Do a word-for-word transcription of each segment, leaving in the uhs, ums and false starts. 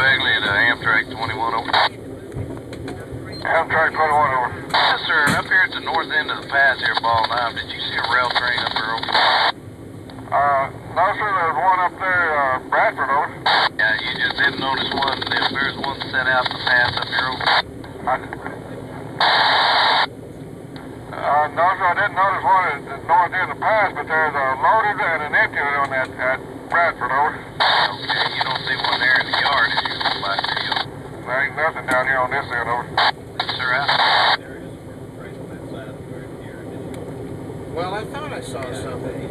Bagley at uh, AMTRAK twenty-one over. AMTRAK twenty-one over. Yes, sir. Up here at the north end of the pass here, Ball Nine, did you see a rail train up there over? Uh, no, sir. There's one up there, uh, Bradford over. Yeah, you just didn't notice one. If there's one set out the pass up here over. I, uh, no, sir. I didn't notice one at the north end of the pass, but there's a loaded and an empty one on that at Bradford over. Okay, you don't see one there in the yard as you go by there, you There ain't nothing down here on this end over. Yes, sir, out. Well, I thought I saw something.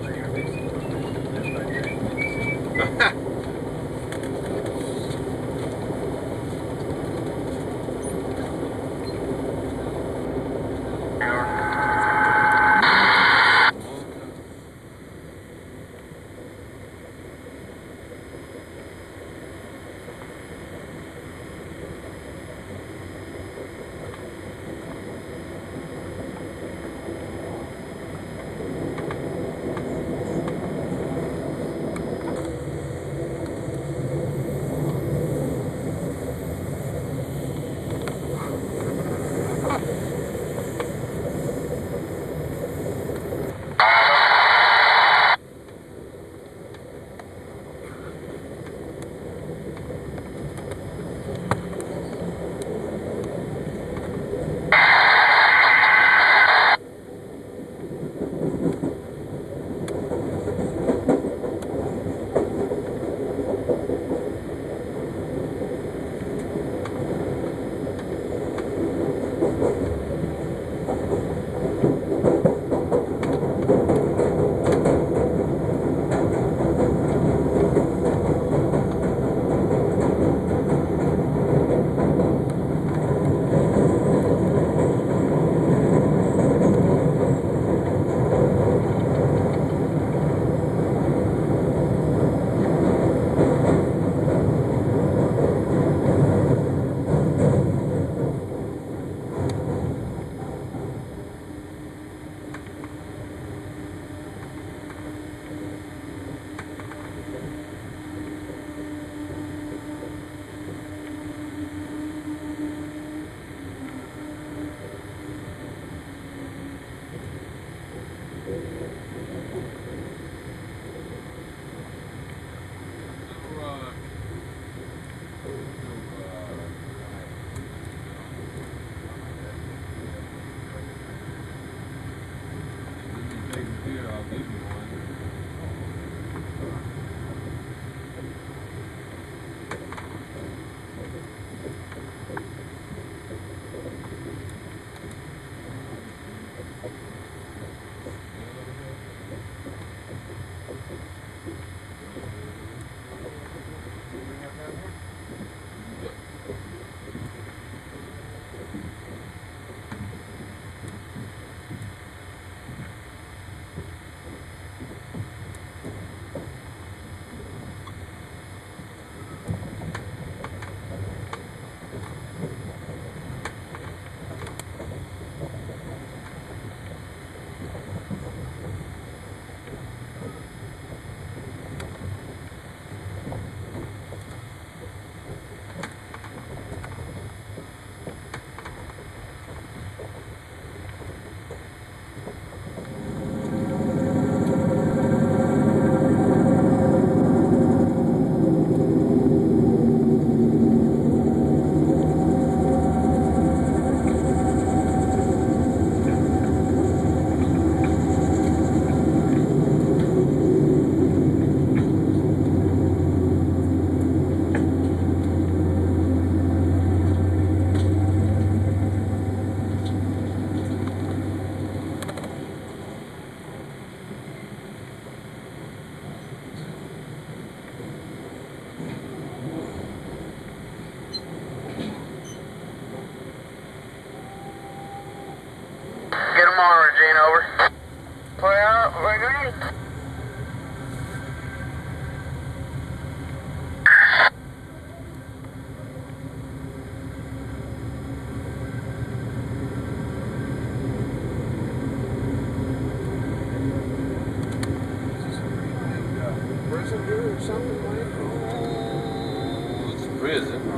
Prison here or something like that? It's prison.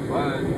But